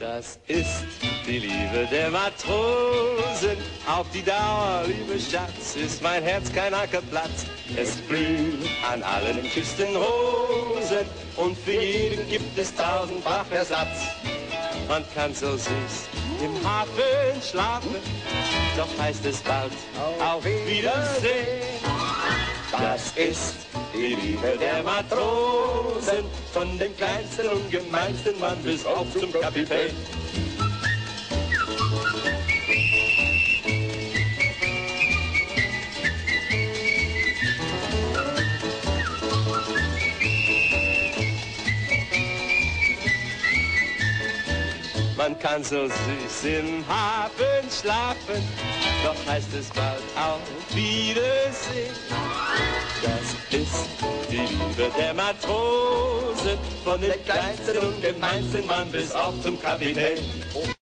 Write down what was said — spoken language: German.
Das ist die Liebe der Matrosen, auf die Dauer, liebe Schatz, ist mein Herz kein Ackerplatz. Es blühen an allen Küsten Rosen und für jeden gibt es tausendfach Ersatz. Man kann so süß im Hafen schlafen, doch heißt es bald auf Wiedersehen. Das ist die Liebe der Matrosen, von dem kleinsten und gemeinsten Mann bis auf zum Kapitän. Man kann so süß im Hafen schlafen, doch heißt es bald auf Wiedersehen. Das ist die Liebe der Matrosen, von dem kleinsten und gemeinsten Mann bis auf zum Kapitän.